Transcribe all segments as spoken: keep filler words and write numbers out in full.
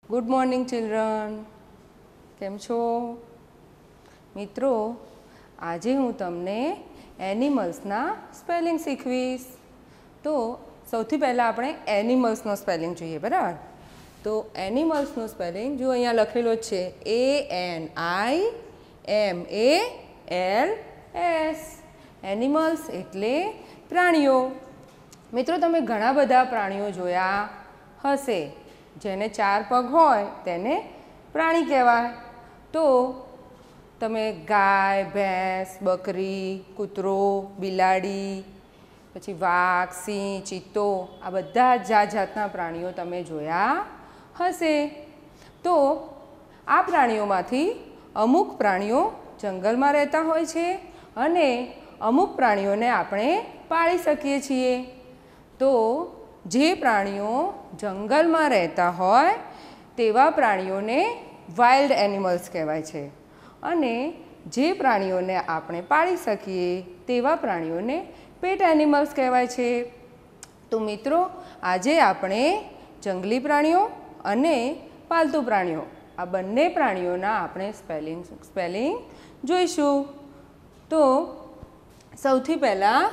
Good morning children, કેમ છો મિત્રો? આજે હું તમને એનિમલ્સના સ્પેલિંગ શીખવીશ. તો સૌથી પહેલાં આપણે એનિમલ્સનો સ્પેલિંગ જોઈએ, બરાબર? તો એનિમલ્સનો સ્પેલિંગ જો અહીંયા લખેલો જ છે, A N I M A L S. Animals એટલે પ્રાણીઓ. મિત્રો, તમે ઘણા બધા પ્રાણીઓ જોયા હશે. જેને ચાર પગ હોય તેને પ્રાણી કહેવાય. તો તમે ગાય, ભેંસ, બકરી, કૂતરો, બિલાડી, પછી વાઘ, સિંહ, ચિત્તો, આ બધા જાત જાતના પ્રાણીઓ તમે જોયા હશે. તો આ પ્રાણીઓમાંથી અમુક પ્રાણીઓ જંગલમાં રહેતા હોય છે અને અમુક પ્રાણીઓને આપણે પાળી શકીએ છીએ. તો જે પ્રાણીઓ જંગલમાં રહેતા હોય તેવા પ્રાણીઓને વાઇલ્ડ એનિમલ્સ કહેવાય છે અને જે પ્રાણીઓને આપણે પાળી શકીએ તેવા પ્રાણીઓને પેટ એનિમલ્સ કહેવાય છે. તો મિત્રો, આજે આપણે જંગલી પ્રાણીઓ અને પાલતુ પ્રાણીઓ આ બંને પ્રાણીઓના આપણે સ્પેલિંગ સ્પેલિંગ જોઈશું. તો સૌથી પહેલાં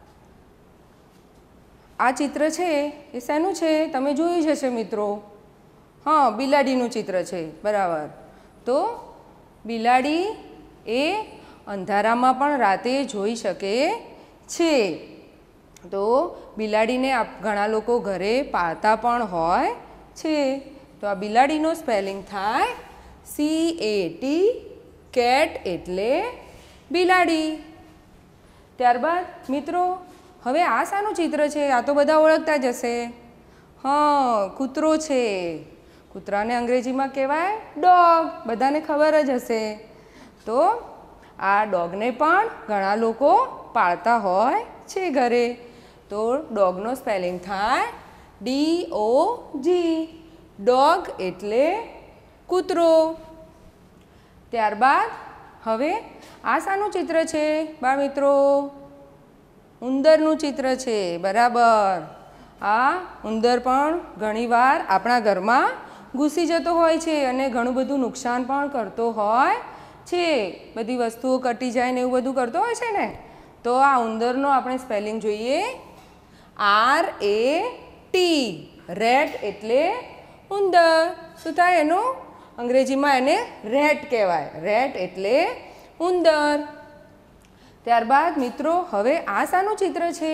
આ ચિત્ર છે એ શેનું છે તમે જોયું જ હશે મિત્રો. હા, બિલાડીનું ચિત્ર છે, બરાબર. તો બિલાડી એ અંધારામાં પણ રાતે જોઈ શકે છે. તો બિલાડીને ઘણા લોકો ઘરે પાળતા પણ હોય છે. તો આ બિલાડીનો સ્પેલિંગ થાય સી એ ટી, કેટ એટલે બિલાડી. ત્યારબાદ મિત્રો, હવે આ શાનું ચિત્ર છે? આ તો બધા ઓળખતા જ હશે. હા, કૂતરો છે. કૂતરાને અંગ્રેજીમાં કહેવાય ડોગ. બધાને ખબર જ હશે. તો આ ડોગને પણ ઘણા લોકો પાળતા હોય છે ઘરે. તો ડોગનો સ્પેલિંગ થાય ડી ઓ જી. ડોગ એટલે કૂતરો. ત્યારબાદ હવે આ શાનું ચિત્ર છે બાળ મિત્રો? ઉંદરનું ચિત્ર છે, બરાબર. આ ઉંદર પણ ઘણીવાર આપણા ઘરમાં ઘૂસી જતો હોય છે અને ઘણું બધું નુકસાન પણ કરતો હોય છે. બધી વસ્તુઓ કટી જાય ને એવું બધું કરતો હોય છે ને. તો આ ઉંદરનો આપણે સ્પેલિંગ જોઈએ આર એ ટી. રેટ એટલે ઉંદર. શું થાય એનું? અંગ્રેજીમાં એને રેટ કહેવાય. રેટ એટલે ઉંદર. ત્યારબાદ મિત્રો, હવે આ શાનું ચિત્ર છે?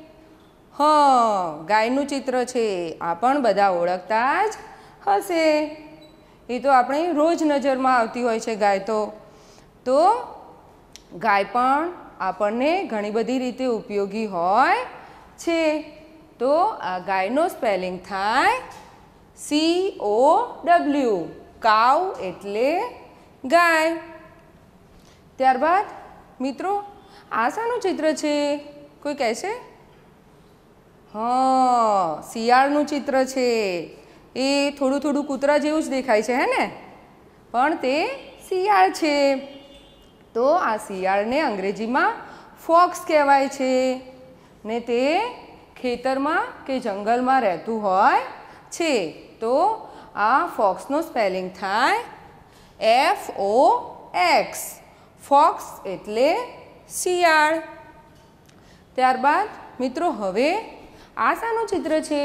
હા, ગાયનું ચિત્ર છે. આ પણ બધા ઓળખતા જ હશે. એ તો આપણે રોજ નજરમાં આવતી હોય છે ગાય તો. તો ગાય પણ આપણને ઘણી બધી રીતે ઉપયોગી હોય છે. તો આ ગાયનો સ્પેલિંગ થાય સી ઓ ડબલ્યુ. કાઉ એટલે ગાય. ત્યારબાદ મિત્રો, આ શાનું ચિત્ર છે? કોઈ કહેશે? હા, શિયાળનું ચિત્ર છે. એ થોડું થોડું કૂતરા જેવું જ દેખાય છે, હે ને? પણ તે શિયાળ છે. તો આ શિયાળને અંગ્રેજીમાં ફોક્સ કહેવાય છે ને તે ખેતરમાં કે જંગલમાં રહેતું હોય છે. તો આ ફોક્સનો સ્પેલિંગ થાય એફ ઓ એક્સ. ફોક્સ એટલે શિયાળ. ત્યારબાદ મિત્રો, હવે આ શાનું ચિત્ર છે?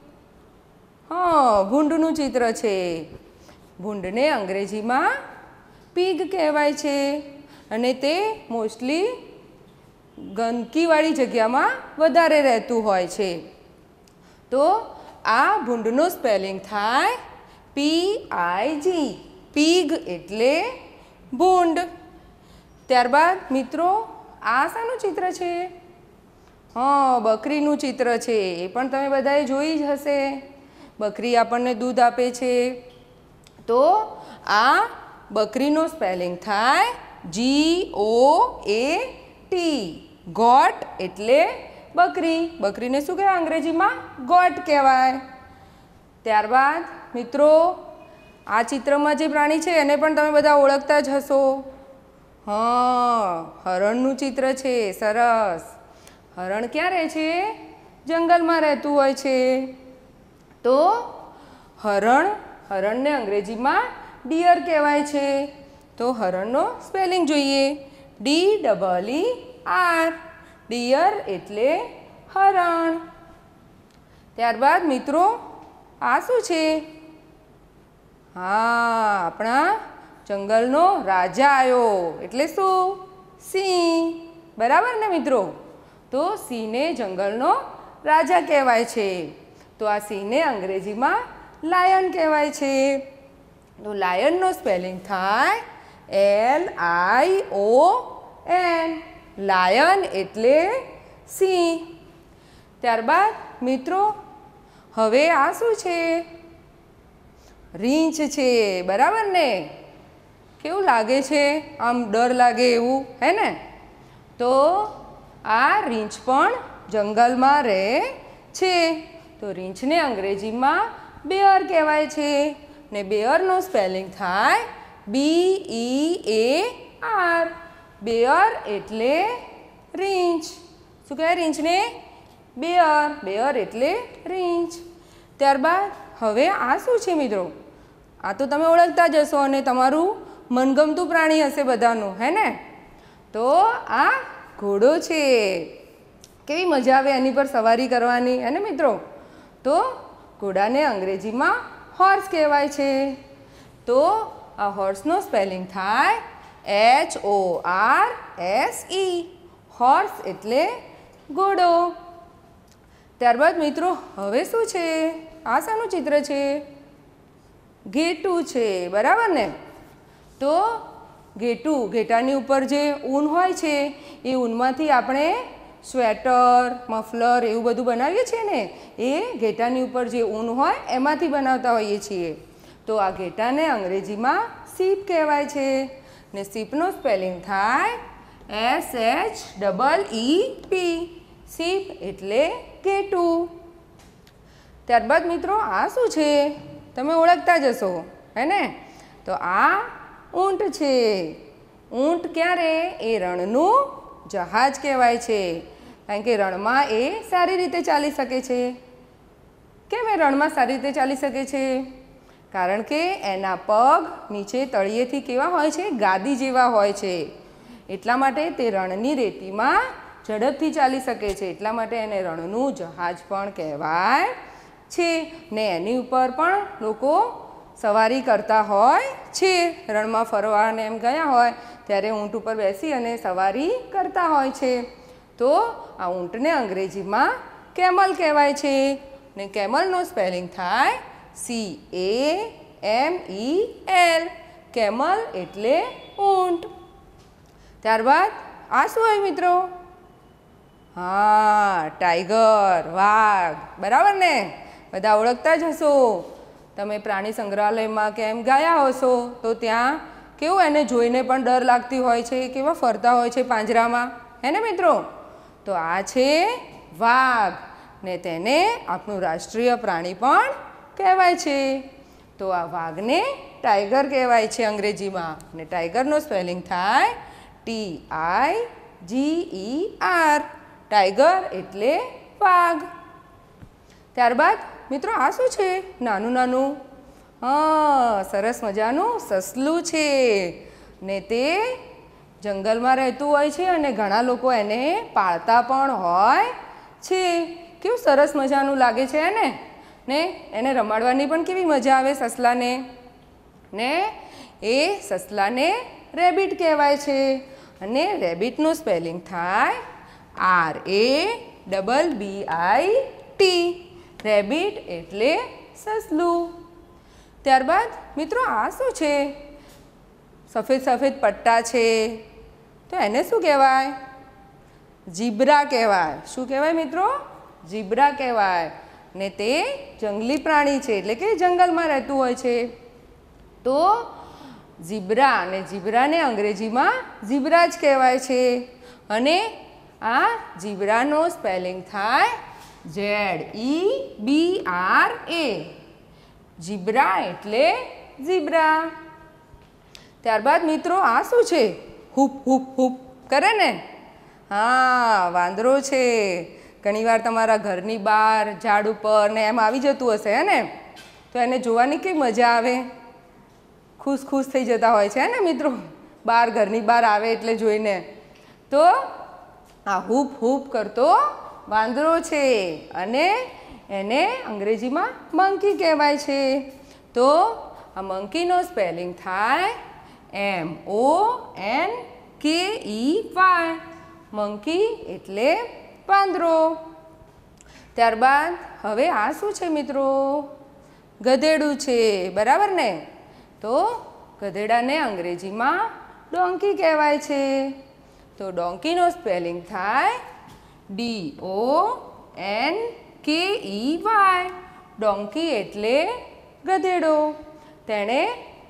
હા, ભૂંડનું ચિત્ર છે. ભૂંડને અંગ્રેજીમાં પીગ કહેવાય છે અને તે મોસ્ટલી ગંદકીવાળી જગ્યામાં વધારે રહેતું હોય છે. તો આ ભૂંડનો સ્પેલિંગ થાય પી આઈ જી. પીગ એટલે ભૂંડ. ત્યારબાદ મિત્રો, આ શાનું ચિત્ર છે? હા, બકરીનું ચિત્ર છે. એ પણ તમે બધાએ જોઈ જ હશે. બકરી આપણને દૂધ આપે છે. તો આ બકરીનો સ્પેલિંગ થાય જી ઓ એ ટી. ગોટ એટલે બકરી. બકરીને શું કહેવાય અંગ્રેજીમાં? ગોટ કહેવાય. ત્યારબાદ મિત્રો, આ ચિત્રમાં જે પ્રાણી છે એને પણ તમે બધા ઓળખતા જ હશો. હા, હરણનું ચિત્ર છે. સરસ. હરણ ક્યાં રહે છે? જંગલમાં રહેતું હોય છે. તો હરણ હરણને અંગ્રેજીમાં ડિયર કહેવાય છે. તો હરણનો સ્પેલિંગ જોઈએ. D double E R. Deer એટલે હરણ. ત્યારબાદ મિત્રો આ શું છે? હા, આપણા જંગલનો રાજા આવ્યો એટલે શું? સિંહ. બરાબર ને મિત્રો? તો સિંહને જંગલનો રાજા કહેવાય છે. તો આ સિંહને અંગ્રેજીમાં લાયન કહેવાય છે. તો લાયનનો સ્પેલિંગ થાય L I O N. Lion એટલે સિંહ. ત્યારબાદ મિત્રો હવે આ શું છે? રીંછ છે. બરાબર ને? કેવું લાગે છે? આમ ડર લાગે એવું, હે ને? તો આ રીંછ પણ જંગલમાં રહે છે. તો રીંછને અંગ્રેજીમાં બેયર કહેવાય છે. ને બેયરનો સ્પેલિંગ થાય બી ઈ એ આર. બેયર એટલે રીંછ. શું કહેવાય રીંછને? બેયર. બેયર એટલે રીંછ. ત્યારબાદ હવે આ શું છે મિત્રો? આ તો તમે ઓળખતા જ હશો અને તમારું મનગમતું પ્રાણી હશે બધાનું, હે ને? તો આ ઘોડો છે. કેવી મજા આવે એની પર સવારી કરવાની, હે ને મિત્રો? તો ઘોડાને અંગ્રેજીમાં હોર્સ કહેવાય છે. તો આ હોર્સનો સ્પેલિંગ થાય H O R S E. Horse એટલે ઘોડો. ત્યારબાદ મિત્રો હવે શું છે? આ શાનું ચિત્ર છે? ઘેટું છે. બરાબર ને? તો ઘેટું, ઘેટાની ઉપર જે ઊન હોય છે એ ઊનમાંથી આપણે સ્વેટર, મફલર એવું બધું બનાવીએ છીએ ને, એ ઘેટાની ઉપર જે ઊન હોય એમાંથી બનાવતા હોઈએ છીએ. તો આ ઘેટાને અંગ્રેજીમાં શીપ કહેવાય છે. ને શીપનો સ્પેલિંગ થાય S H double E P. Sheep એટલે ઘેટું. ત્યારબાદ મિત્રો આ શું છે? તમે ઓળખતા જ હશો, હે ને? તો આ ઊંટ છે. ઊંટ ક્યારે? એ રણનું જહાજ કહેવાય છે. કારણ કે રણમાં એ સારી રીતે ચાલી શકે છે. કેમ એ રણમાં સારી રીતે ચાલી શકે છે? કારણ કે એના પગ નીચે તળિયેથી કેવા હોય છે? ગાદી જેવા હોય છે. એટલા માટે તે રણની રેતીમાં ઝડપથી ચાલી શકે છે. એટલા માટે એને રણનું જહાજ પણ કહેવાય છે. ને એની ઉપર પણ લોકો સવારી કરતા હોય છે. રણમાં ફરવાને એમ ગયા હોય ત્યારે ઊંટ ઉપર બેસી અને સવારી કરતા હોય છે. તો આ ઊંટને અંગ્રેજીમાં કેમલ કહેવાય છે. ને કેમલનો સ્પેલિંગ થાય C A M E L. Camel એટલે ઊંટ. ત્યારબાદ આ શું હોય મિત્રો? હા, ટાઈગર, વાઘ. બરાબર ને? બધા ઓળખતા જ હશો. તમે પ્રાણી સંગ્રહાલયમાં કેમ ગયા હશો તો ત્યાં કેવું એને જોઈને પણ ડર લાગતી હોય છે. કેવા ફરતા હોય છે પાંજરામાં, હે ને મિત્રો? તો આ છે વાઘ. ને તેને આપણું રાષ્ટ્રીય પ્રાણી પણ કહેવાય છે. તો આ વાઘને ટાઈગર કહેવાય છે અંગ્રેજીમાં. ને ટાઈગરનો સ્પેલિંગ થાય T I G E R. Tiger એટલે વાઘ. ત્યારબાદ મિત્રો આ શું છે? નાનું નાનું હા સરસ મજાનું સસલું છે. ને તે જંગલમાં રહેતું હોય છે અને ઘણા લોકો એને પાળતા પણ હોય છે. કેવું સરસ મજાનું લાગે છે ને? ને એને રમાડવાની પણ કેવી મજા આવે સસલાને. ને એ સસલાને રેબિટ કહેવાય છે. અને રેબિટનું સ્પેલિંગ થાય R A double B I T. Rabbit એટલે સસલું. ત્યારબાદ મિત્રો આ શું છે? સફેદ સફેદ પટ્ટા છે. તો એને શું કહેવાય? ઝીબ્રા કહેવાય. શું કહેવાય મિત્રો? ઝીબ્રા કહેવાય. ને તે જંગલી પ્રાણી છે એટલે કે જંગલમાં રહેતું હોય છે. તો ઝીબ્રા અને ઝીબ્રાને અંગ્રેજીમાં ઝીબ્રા જ કહેવાય છે. અને આ ઝીબ્રાનો સ્પેલિંગ થાય Z E B R A. Zebra એટલે ઝીબ્રા. ત્યારબાદ મિત્રો આ શું છે? હૂપ હૂપ હૂપ કરે ને? હા, વાંદરો છે. ઘણીવાર તમારા ઘરની બહાર ઝાડ ઉપર ને એમ આવી જતું હશે, હે ને? તો એને જોવાની કેવી મજા આવે, ખુશ ખુશ થઈ જતા હોય છે ને મિત્રો, બહાર ઘરની બહાર આવે એટલે જોઈને. તો આ હૂપ હૂપ કરતો વાંદરો છે અને એને અંગ્રેજીમાં મંકી કહેવાય છે. તો આ મંકીનો સ્પેલિંગ થાય એમ ઓ N K E Y. Monkey એટલે વાંદરો. ત્યારબાદ હવે આ શું છે મિત્રો? ગધેડું છે, બરાબર ને? તો ગધેડાને અંગ્રેજીમાં ડોંકી કહેવાય છે. તો ડોંકીનો સ્પેલિંગ થાય D O N K E Y. Donkey એટલે ગધેડો. તેણે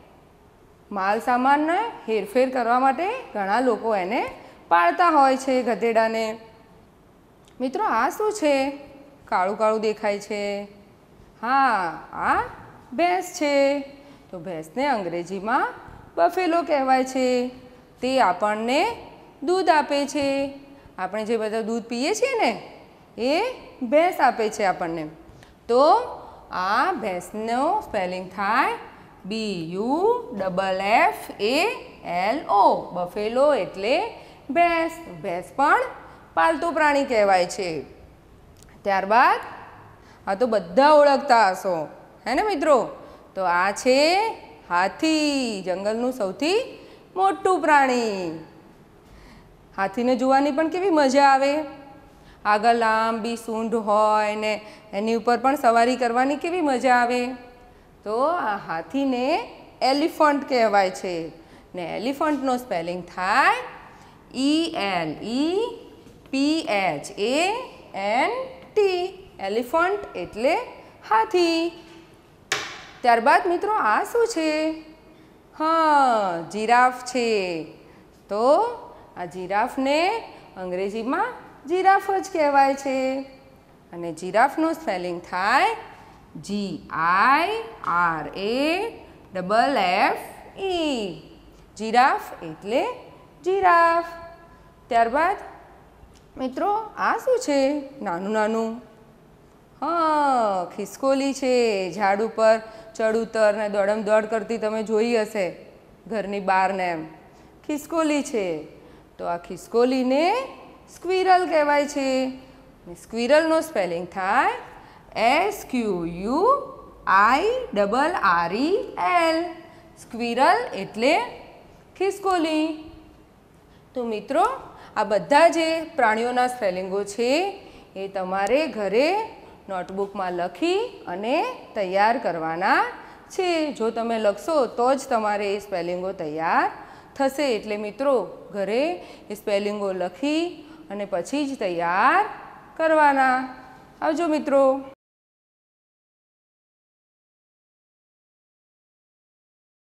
માલ સામાનને હેરફેર કરવા માટે ઘણા લોકો એને પાળતા હોય છે ગધેડાને. મિત્રો આ શું છે? કાળું કાળું દેખાય છે. હા, આ ભેંસ છે. તો ભેંસને અંગ્રેજીમાં બફેલો કહેવાય છે. તે આપણને દૂધ આપે છે. આપણે જે બધા દૂધ પીએ છીએ ને એ ભેંસ આપે છે આપણને. તો આ ભેંસનો સ્પેલિંગ થાય B U double F A L O. Buffalo એટલે ભેંસ. ભેંસ પણ પાલતુ પ્રાણી કહેવાય છે. ત્યારબાદ આ તો બધા ઓળખતા હશો, હે ને મિત્રો? તો આ છે હાથી, જંગલનું સૌથી મોટું પ્રાણી. હાથીને જોવાની પણ કેવી મજા આવે. આગળ લાંબી સૂંઢ હોય ને એની ઉપર પણ સવારી કરવાની કેવી મજા આવે. તો આ હાથીને એલિફન્ટ કહેવાય છે ને એલિફન્ટનો સ્પેલિંગ થાય E L E P H A N T. Elephant એટલે હાથી. ત્યારબાદ મિત્રો આ શું છે? હા, જીરાફ છે. તો આ જીરાફને અંગ્રેજીમાં જીરાફ જ કહેવાય છે અને જીરાફનું સ્પેલિંગ થાય G I R A double F E. Giraffe એટલે જીરાફ. ત્યારબાદ મિત્રો આ શું છે? નાનું નાનું, હા, ખિસકોલી છે. ઝાડ ઉપર ચડ ઉતર ને દોડમ દોડ કરતી તમે જોઈ હશે ઘરની બહાર ને એમ. ખિસકોલી છે. તો આ ખિસકોલીને સ્ક્વિરલ કહેવાય છે. સ્ક્વિરલનો સ્પેલિંગ થાય S Q U I double R E L. Squirrel એટલે ખિસકોલી. તો મિત્રો આ બધા જે પ્રાણીઓના સ્પેલિંગો છે એ તમારે ઘરે નોટબુકમાં લખી અને તૈયાર કરવાના છે. જો તમે લખશો તો જ તમારે એ સ્પેલિંગો તૈયાર થશે. એટલે મિત્રો ઘરે એ સ્પેલિંગો લખી અને પછી જ તૈયાર કરવાના. આવજો મિત્રો.